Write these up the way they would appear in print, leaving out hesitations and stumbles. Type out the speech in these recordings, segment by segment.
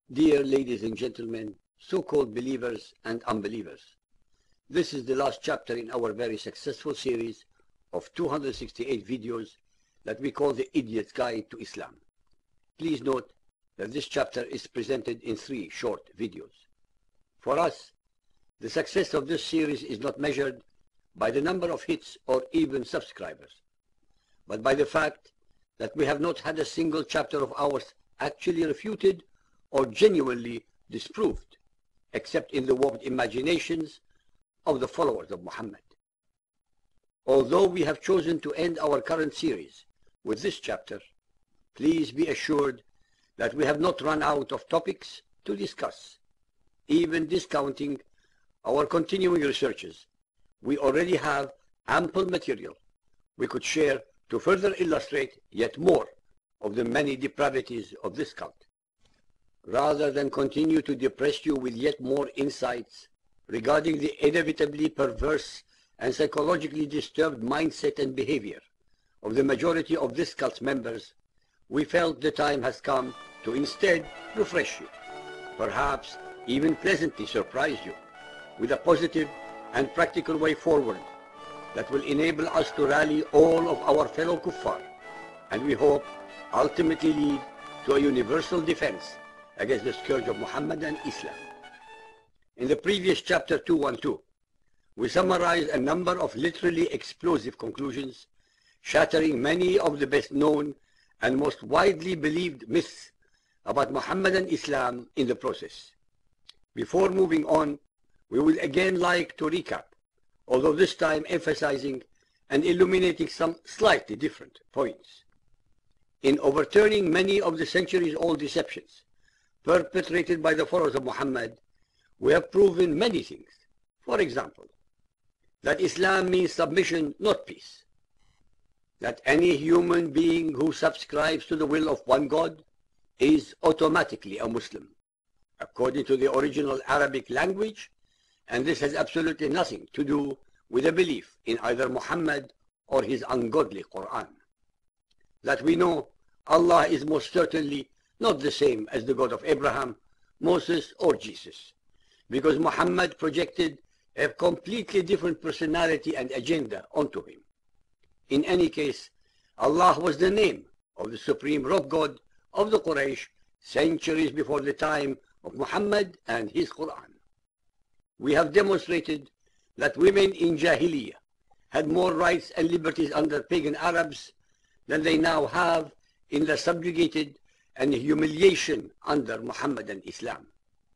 Dear ladies and gentlemen, so-called believers and unbelievers, this is the last chapter in our very successful series of 268 videos that we call the Idiot's Guide to Islam. Please note that this chapter is presented in 3 short videos. For us, the success of this series is not measured by the number of hits or even subscribers, but by the fact that we have not had a single chapter of ours actually refuted or genuinely disproved, except in the warped imaginations of the followers of Muhammad. Although we have chosen to end our current series with this chapter, please be assured that we have not run out of topics to discuss. Even discounting our continuing researches, we already have ample material we could share to further illustrate yet more of the many depravities of this cult. Rather than continue to depress you with yet more insights regarding the inevitably perverse and psychologically disturbed mindset and behavior of the majority of this cult's members, we felt the time has come to instead refresh you, perhaps even pleasantly surprise you, with a positive and practical way forward that will enable us to rally all of our fellow kuffar, and we hope ultimately lead to a universal defense against the scourge of Muhammadan Islam. In the previous chapter 212, we summarized a number of literally explosive conclusions, shattering many of the best known and most widely believed myths about Muhammadan Islam in the process. Before moving on, we would again like to recap, although this time emphasizing and illuminating some slightly different points. In overturning many of the centuries-old deceptions perpetrated by the followers of Muhammad, we have proven many things. For example, that Islam means submission, not peace. That any human being who subscribes to the will of one God is automatically a Muslim, according to the original Arabic language, and this has absolutely nothing to do with a belief in either Muhammad or his ungodly Quran. That we know Allah is most certainly not the same as the God of Abraham, Moses, or Jesus, because Muhammad projected a completely different personality and agenda onto him. In any case, Allah was the name of the supreme rock god of the Quraysh centuries before the time of Muhammad and his Quran. We have demonstrated that women in Jahiliyyah had more rights and liberties under pagan Arabs than they now have in the subjugated and humiliation under Muhammadan Islam.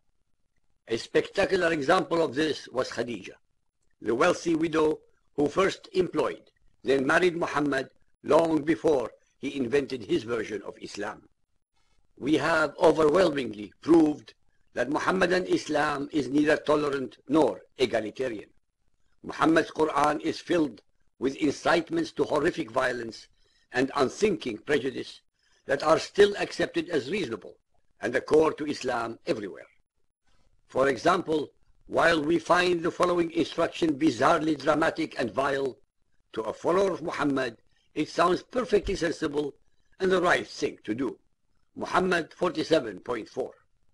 A spectacular example of this was Khadija, the wealthy widow who first employed, then married Muhammad long before he invented his version of Islam. We have overwhelmingly proved that Muhammadan Islam is neither tolerant nor egalitarian. Muhammad's Quran is filled with incitements to horrific violence and unthinking prejudice that are still accepted as reasonable and a core to Islam everywhere. For example, while we find the following instruction bizarrely dramatic and vile, to a follower of Muhammad it sounds perfectly sensible and the right thing to do. Muhammad 47.4.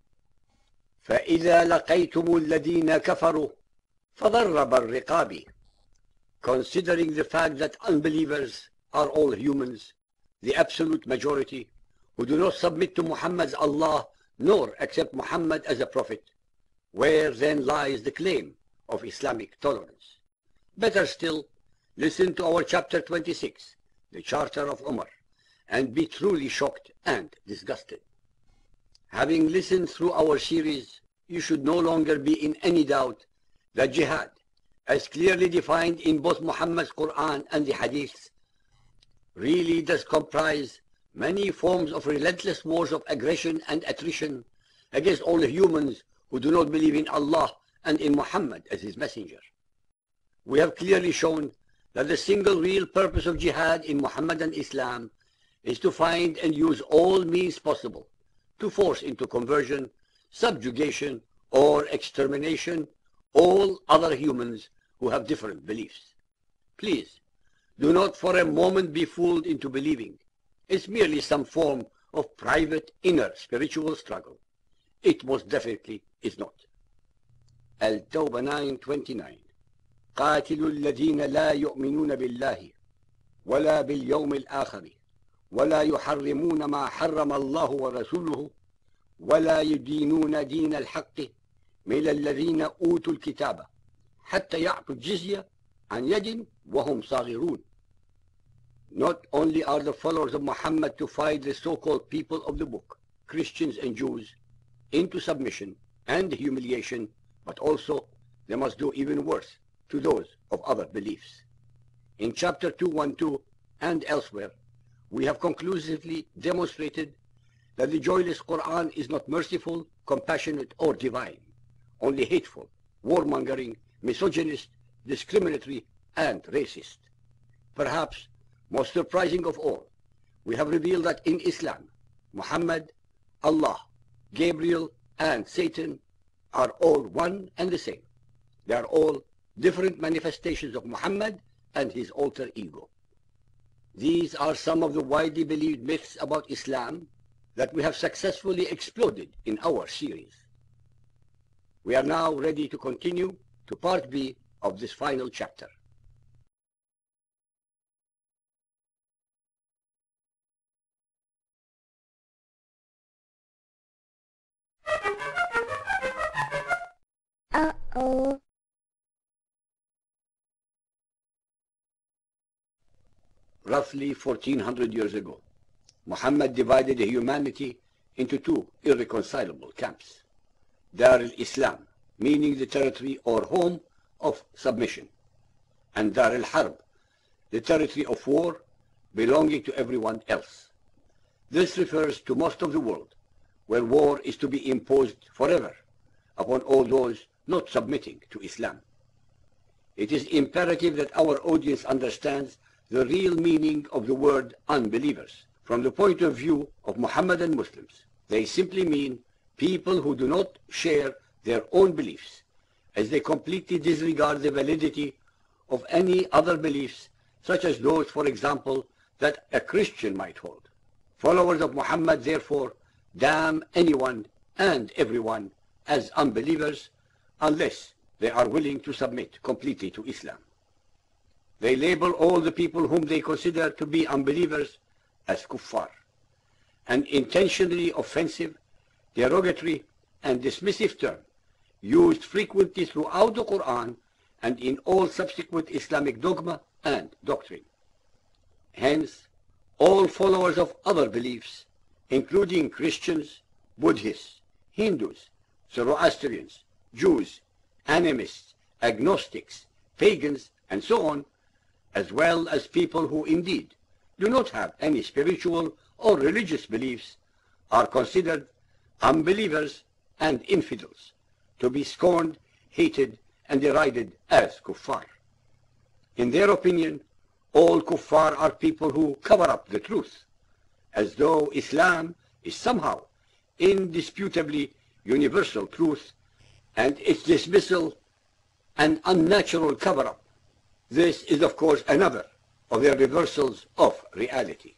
فَإِذَا لَقَيْتُمُ الَّذِينَ كَفَرُوا فَضَرَّبَ الرِّقَابِ. Considering the fact that unbelievers are all humans, the absolute majority, who do not submit to Muhammad's Allah nor accept Muhammad as a prophet, where then lies the claim of Islamic tolerance? Better still, listen to our chapter 26, the Charter of Umar, and be truly shocked and disgusted. Having listened through our series, you should no longer be in any doubt that jihad, as clearly defined in both Muhammad's Quran and the Hadiths, really does comprise many forms of relentless wars of aggression and attrition against all the humans who do not believe in Allah and in Muhammad as his messenger. We have clearly shown that the single real purpose of jihad in Muhammadan Islam is to find and use all means possible to force into conversion, subjugation, or extermination all other humans who have different beliefs. Please, do not for a moment be fooled into believing it's merely some form of private inner spiritual struggle. it most definitely is not. Al-Tawbah 9:29. قاتلوا الذين لا يؤمنون بالله ولا باليوم الآخر ولا يحرمون ما حرم الله ورسوله ولا يدينون دين الحق من الذين أوتوا الكتاب حتى يعطوا الجزية عن يد وهم صاغرون. Not only are the followers of Muhammad to fight the so-called people of the book, Christians and Jews, into submission and humiliation, but also they must do even worse to those of other beliefs. In chapter 212 and elsewhere, we have conclusively demonstrated that the joyless Quran is not merciful, compassionate, or divine, only hateful, warmongering, misogynist, discriminatory, and racist. Perhaps most surprising of all, we have revealed that in Islam, Muhammad, Allah, Gabriel, and Satan are all one and the same. They are all different manifestations of Muhammad and his alter ego. These are some of the widely believed myths about Islam that we have successfully exploded in our series. We are now ready to continue to part B of this final chapter. Uh-oh. Roughly 1400 years ago, Muhammad divided humanity into two irreconcilable camps. Dar al-Islam, meaning the territory or home of submission, and Dar al-Harb, the territory of war belonging to everyone else. This refers to most of the world, where war is to be imposed forever upon all those not submitting to Islam. It is imperative that our audience understands the real meaning of the word unbelievers. From the point of view of Mohammedan Muslims, they simply mean people who do not share their own beliefs, as they completely disregard the validity of any other beliefs, such as those, for example, that a Christian might hold. Followers of Muhammad, therefore, damn anyone and everyone as unbelievers unless they are willing to submit completely to Islam. They label all the people whom they consider to be unbelievers as kuffar, an intentionally offensive, derogatory, and dismissive term used frequently throughout the Quran and in all subsequent Islamic dogma and doctrine. Hence, all followers of other beliefs, including Christians, Buddhists, Hindus, Zoroastrians, Jews, animists, agnostics, pagans, and so on, as well as people who indeed do not have any spiritual or religious beliefs, are considered unbelievers and infidels, to be scorned, hated, and derided as kuffar. In their opinion, all kuffar are people who cover up the truth, as though Islam is somehow indisputably universal truth, and its dismissal an unnatural cover-up. This is, of course, another of their reversals of reality.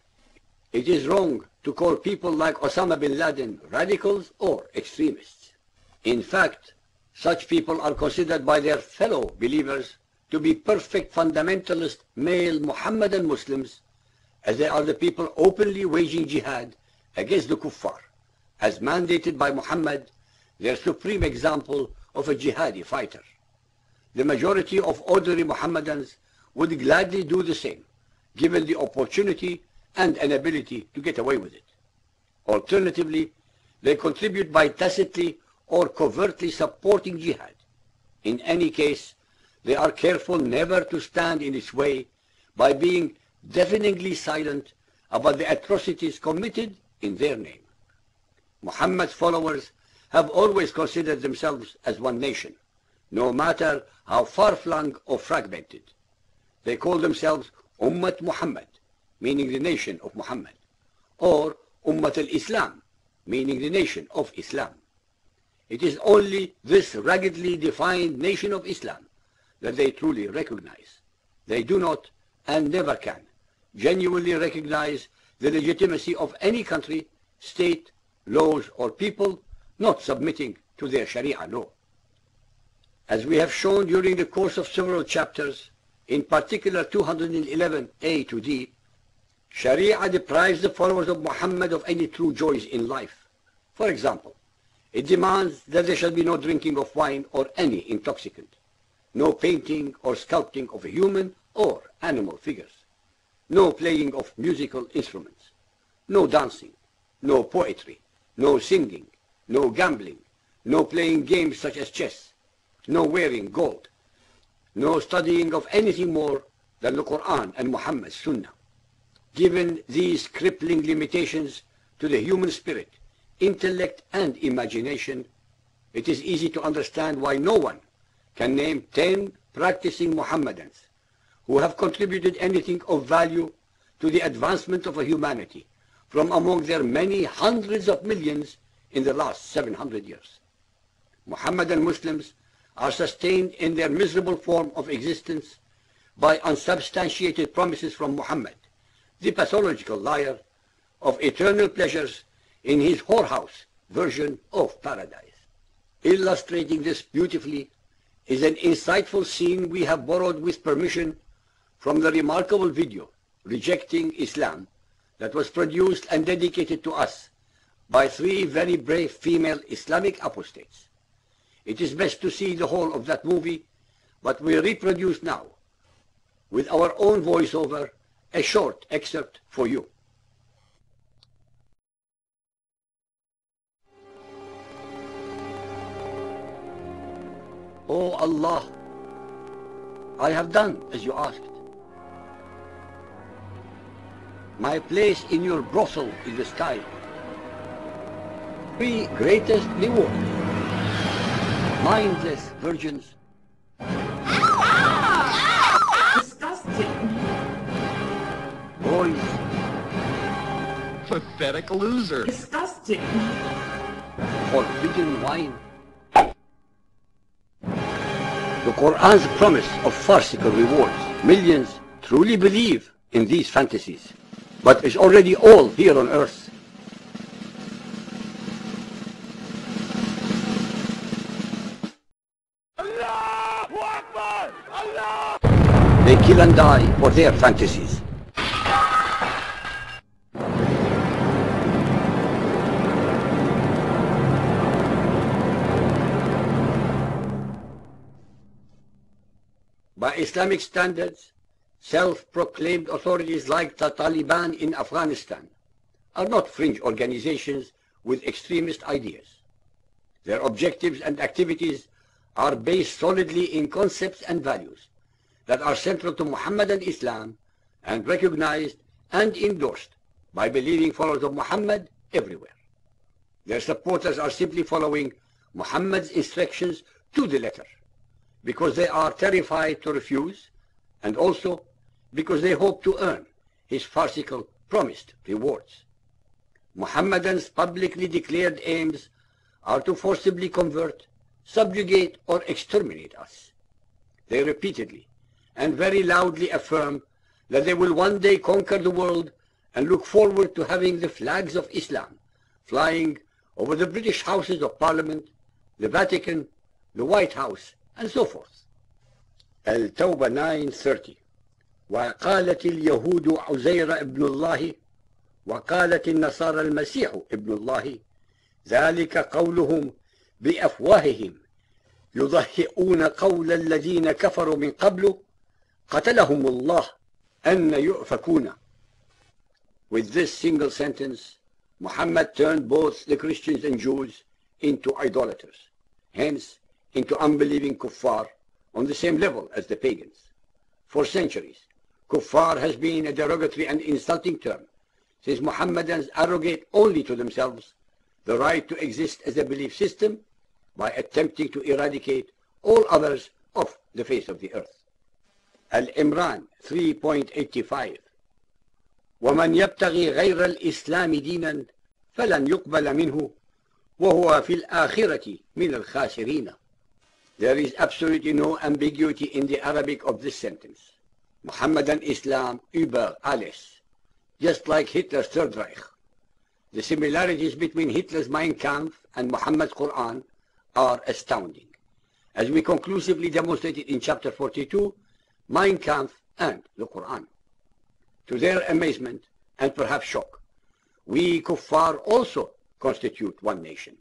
It is wrong to call people like Osama bin Laden radicals or extremists. In fact, such people are considered by their fellow believers to be perfect fundamentalist male Mohammedan Muslims, as they are the people openly waging jihad against the kuffar, as mandated by Muhammad, their supreme example of a jihadi fighter. The majority of ordinary Mohammedans would gladly do the same, given the opportunity and an ability to get away with it. Alternatively, they contribute by tacitly or covertly supporting jihad. In any case, they are careful never to stand in its way by being deafeningly silent about the atrocities committed in their name. Muhammad's followers have always considered themselves as one nation, no matter how far-flung or fragmented. They call themselves Ummat Muhammad, meaning the nation of Muhammad, or Ummat Al-Islam, meaning the nation of Islam. It is only this raggedly defined nation of Islam that they truly recognize. They do not, and never can, genuinely recognize the legitimacy of any country, state, laws, or people not submitting to their Sharia law. As we have shown during the course of several chapters, in particular 211a to d, Sharia deprives the followers of Muhammad of any true joys in life. For example, it demands that there shall be no drinking of wine or any intoxicant, no painting or sculpting of human or animal figures, no playing of musical instruments, no dancing, no poetry, no singing, no gambling, no playing games such as chess, no wearing gold, no studying of anything more than the Quran and Muhammad's Sunnah. Given these crippling limitations to the human spirit, intellect and imagination, it is easy to understand why no one can name 10 practicing Mohammedans who have contributed anything of value to the advancement of humanity from among their many hundreds of millions in the last 700 years. Mohammedan Muslims are sustained in their miserable form of existence by unsubstantiated promises from Muhammad, the pathological liar, of eternal pleasures in his whorehouse version of paradise. Illustrating this beautifully is an insightful scene we have borrowed with permission from the remarkable video, Rejecting Islam, that was produced and dedicated to us by 3 very brave female Islamic apostates. It is best to see the whole of that movie, but we reproduce now, with our own voiceover, a short excerpt for you. O Allah, I have done as you asked. My place in your brothel is the sky. 3 greatest rewards: mindless virgins, Disgusting. boys, Pathetic loser. Disgusting. forbidden wine. The Quran's promise of farcical rewards. Millions truly believe in these fantasies, but it's already all here on earth. They kill and die for their fantasies. By Islamic standards, self-proclaimed authorities like the Taliban in Afghanistan are not fringe organizations with extremist ideas. Their objectives and activities are based solidly in concepts and values that are central to Muhammadan Islam and recognized and endorsed by believing followers of Muhammad everywhere. Their supporters are simply following Muhammad's instructions to the letter, because they are terrified to refuse, and also because they hope to earn his farcical promised rewards. Muhammadans' publicly declared aims are to forcibly convert, subjugate, or exterminate us. They repeatedly and very loudly affirm that they will one day conquer the world and look forward to having the flags of Islam flying over the British Houses of Parliament, the Vatican, the White House, and so forth. Al-Tawbah 9:30. وقالت اليهود عزير ابن الله وقالت النصارى المسيح ابن الله ذلك قولهم بأفواههم يضهئون قول الذين كفروا من قبل قتلهم الله أن يؤفكون. With this single sentence, Muhammad turned both the Christians and Jews into idolaters, hence into unbelieving kuffar on the same level as the pagans. For centuries, kuffar has been a derogatory and insulting term, since Muhammadans arrogate only to themselves the right to exist as a belief system by attempting to eradicate all others off the face of the earth. Al-Imran 3.85. ومن يبتغي غير الإسلام دينا فلن يقبل منه وهو في الآخرة من الخاسرين. There is absolutely no ambiguity in the Arabic of this sentence. Muhammadan Islam über alles, just like Hitler's Third Reich. The similarities between Hitler's Mein Kampf and Muhammad's Quran are astounding, as we conclusively demonstrated in chapter 42, Mein Kampf and the Quran. To their amazement and perhaps shock, we Kuffar also constitute one nation.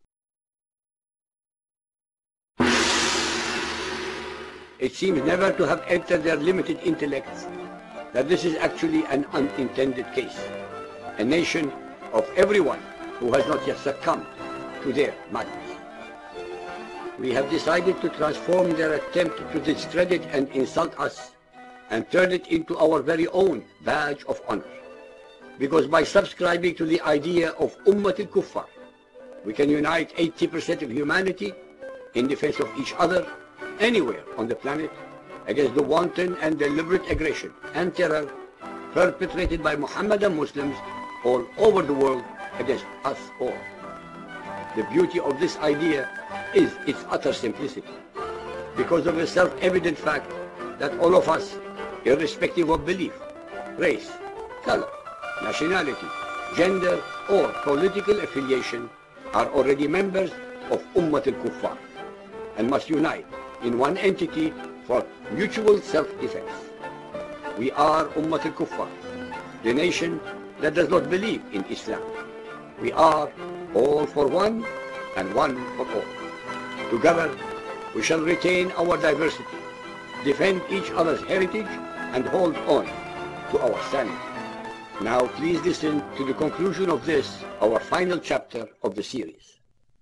It seems never to have entered their limited intellects that this is actually an unintended case, a nation of everyone who has not yet succumbed to their madness. We have decided to transform their attempt to discredit and insult us and turn it into our very own badge of honor. Because by subscribing to the idea of Ummat Al Kuffar, we can unite 80% of humanity in defense of each other anywhere on the planet against the wanton and deliberate aggression and terror perpetrated by Mohammedan Muslims all over the world against us all. The beauty of this idea is its utter simplicity, because of the self-evident fact that all of us, irrespective of belief, race, color, nationality, gender, or political affiliation, are already members of Ummat Al Kuffar and must unite in one entity for mutual self-defense. We are Ummat Al Kuffar, the nation that does not believe in Islam. We are all for one and one for all. Together, we shall retain our diversity, defend each other's heritage, and hold on to our sanity. Now please listen to the conclusion of this, our final chapter of the series.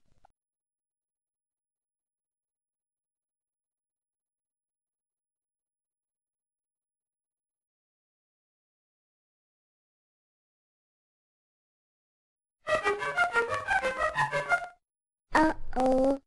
Uh-oh.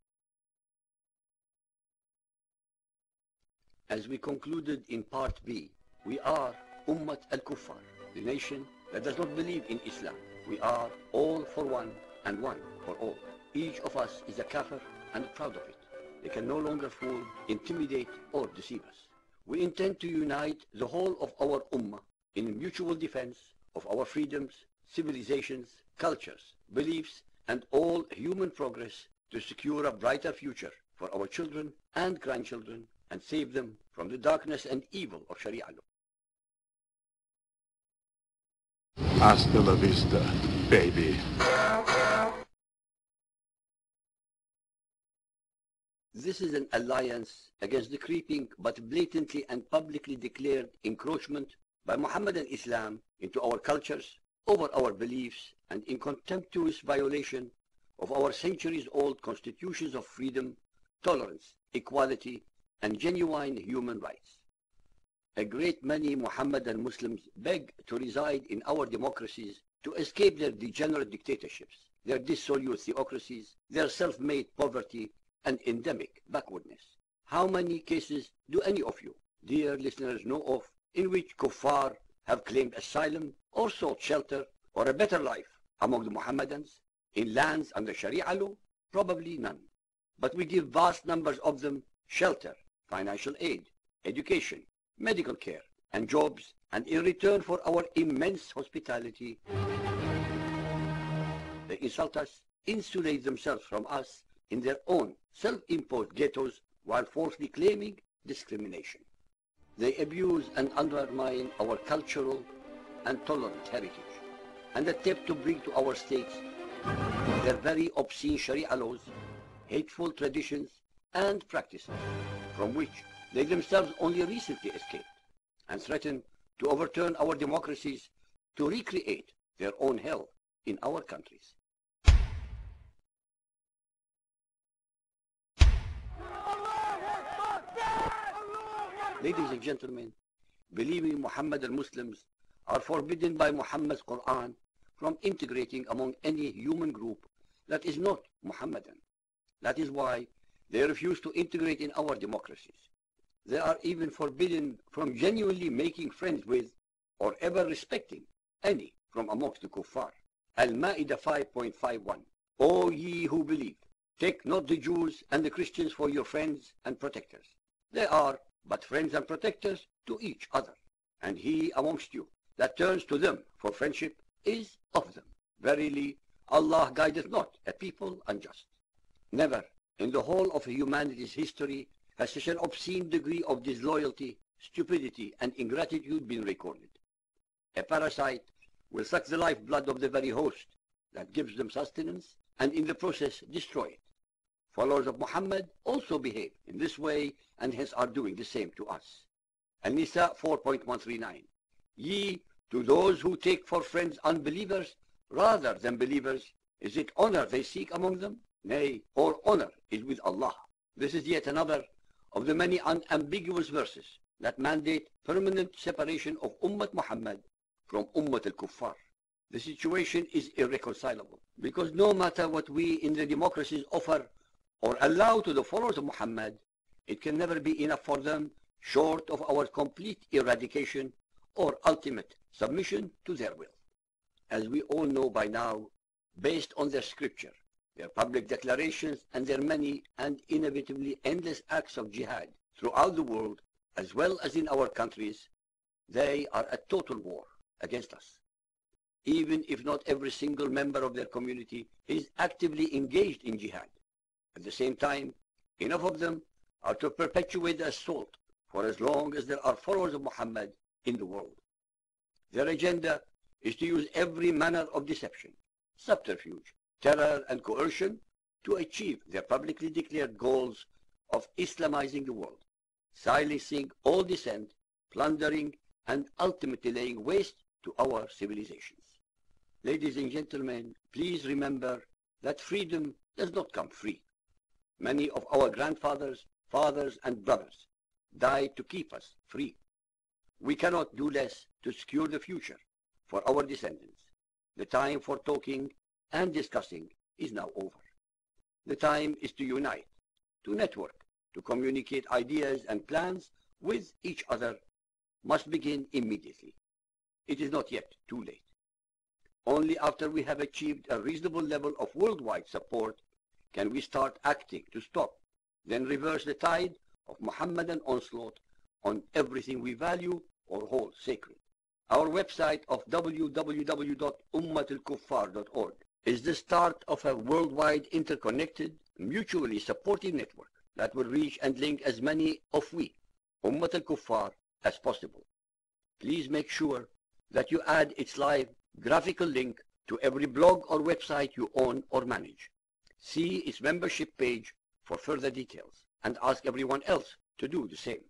As we concluded in part B, we are Ummat Al Kuffar, the nation that does not believe in Islam. We are all for one and one for all. Each of us is a kafir and proud of it. They can no longer fool, intimidate, or deceive us. We intend to unite the whole of our ummah in mutual defense of our freedoms, civilizations, cultures, beliefs, and all human progress to secure a brighter future for our children and grandchildren and save them from the darkness and evil of Sharia law. Hasta la vista, baby. This is an alliance against the creeping but blatantly and publicly declared encroachment by Mohammedan Islam into our cultures, over our beliefs, and in contemptuous violation of our centuries-old constitutions of freedom, tolerance, equality, and genuine human rights. A great many Mohammedan Muslims beg to reside in our democracies to escape their degenerate dictatorships, their dissolute theocracies, their self-made poverty, and endemic backwardness. How many cases do any of you, dear listeners, know of in which kuffar have claimed asylum or sought shelter or a better life among the Mohammedans in lands under Sharia law? Probably none. But we give vast numbers of them shelter, financial aid, education, medical care, and jobs, and in return for our immense hospitality, they insult us, insulate themselves from us in their own self-imposed ghettos while falsely claiming discrimination. They abuse and undermine our cultural and tolerant heritage and attempt to bring to our states their very obscene Sharia laws, hateful traditions, and practices from which they themselves only recently escaped, and threaten to overturn our democracies to recreate their own hell in our countries. Ladies and gentlemen, believing Mohammedan Muslims are forbidden by Muhammad's Quran from integrating among any human group that is not Mohammedan. That is why they refuse to integrate in our democracies. They are even forbidden from genuinely making friends with or ever respecting any from amongst the kuffar. Al-Ma'idah 5.51. O ye who believe, take not the Jews and the Christians for your friends and protectors. They are but friends and protectors to each other. And he amongst you that turns to them for friendship is of them. Verily, Allah guideth not a people unjust. Never in the whole of humanity's history has such an obscene degree of disloyalty, stupidity, and ingratitude been recorded. A parasite will suck the lifeblood of the very host that gives them sustenance, and in the process destroy it. Followers of Muhammad also behave in this way, and hence are doing the same to us. An-Nisa 4.139. Ye, to those who take for friends unbelievers rather than believers, is it honor they seek among them? Nay, all honor is with Allah. This is yet another of the many unambiguous verses that mandate permanent separation of Ummat Muhammad from Ummat Al Kuffar. The situation is irreconcilable, because no matter what we in the democracies offer or allow to the followers of Muhammad, it can never be enough for them short of our complete eradication or ultimate submission to their will. As we all know by now, based on their scripture, their public declarations, and their many and inevitably endless acts of jihad throughout the world, as well as in our countries, they are at total war against us. Even if not every single member of their community is actively engaged in jihad. At the same time, enough of them are to perpetuate the assault for as long as there are followers of Muhammad in the world. Their agenda is to use every manner of deception, subterfuge, terror, and coercion to achieve their publicly declared goals of Islamizing the world, silencing all dissent, plundering, and ultimately laying waste to our civilizations. Ladies and gentlemen, please remember that freedom does not come free. Many of our grandfathers, fathers, and brothers died to keep us free. We cannot do less to secure the future for our descendants. The time for talking and discussing is now over. The time is to unite, to network, to communicate ideas and plans with each other must begin immediately. It is not yet too late. Only after we have achieved a reasonable level of worldwide support can we start acting to stop, then reverse the tide of Muhammadan onslaught on everything we value or hold sacred. Our website of www.ummatalkuffar.org is the start of a worldwide interconnected, mutually supportive network that will reach and link as many of we, Ummat Al Kuffar, as possible. Please make sure that you add its live graphical link to every blog or website you own or manage. See its membership page for further details, and ask everyone else to do the same.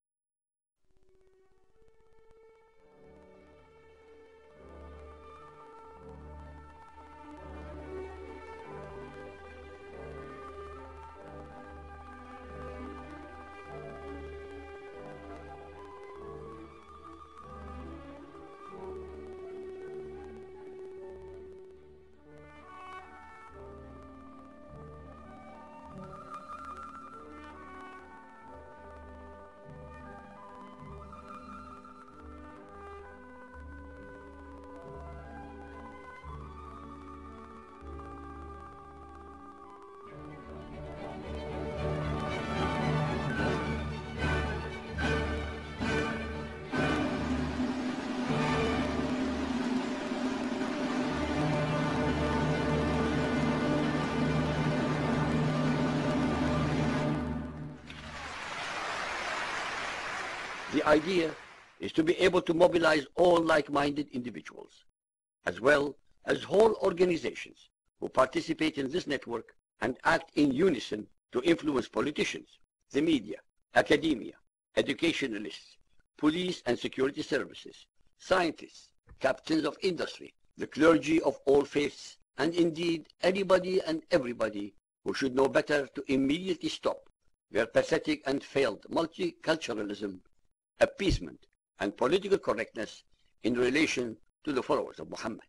The idea is to be able to mobilize all like-minded individuals, as well as whole organizations who participate in this network and act in unison to influence politicians, the media, academia, educationalists, police and security services, scientists, captains of industry, the clergy of all faiths, and indeed anybody and everybody who should know better to immediately stop their pathetic and failed multiculturalism, appeasement, and political correctness in relation to the followers of Muhammad.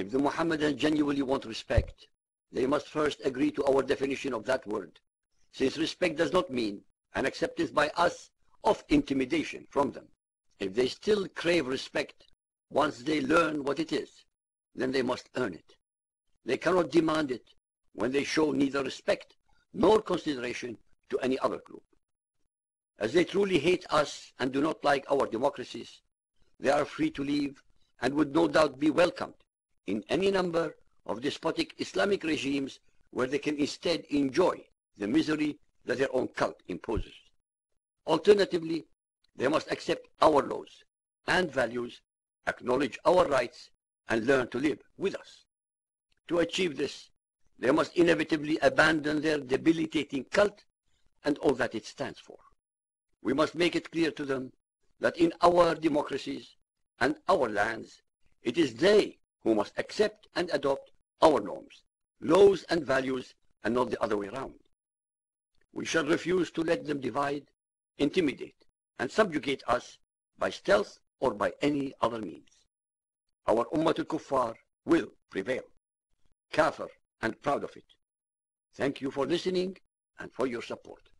If the Mohammedans genuinely want respect, they must first agree to our definition of that word, since respect does not mean an acceptance by us of intimidation from them. If they still crave respect once they learn what it is, then they must earn it. They cannot demand it when they show neither respect nor consideration to any other group. As they truly hate us and do not like our democracies, they are free to leave and would no doubt be welcomed in any number of despotic Islamic regimes where they can instead enjoy the misery that their own cult imposes. Alternatively, they must accept our laws and values, acknowledge our rights, and learn to live with us. To achieve this, they must inevitably abandon their debilitating cult and all that it stands for. We must make it clear to them that in our democracies and our lands, it is they who must accept and adopt our norms, laws and values, and not the other way around. We shall refuse to let them divide, intimidate, and subjugate us by stealth or by any other means. Our Ummat Al Kuffar will prevail. Kafir and proud of it. Thank you for listening and for your support.